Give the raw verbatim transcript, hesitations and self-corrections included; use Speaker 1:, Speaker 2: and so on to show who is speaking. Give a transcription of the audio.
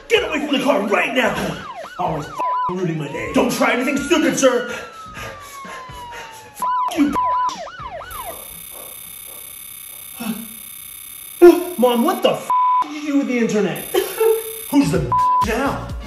Speaker 1: Get away from the car right now! Always f***ing ruining my day. Don't try anything stupid, sir! F*** you, Mom, what the f*** did you do with the internet? Who's the now?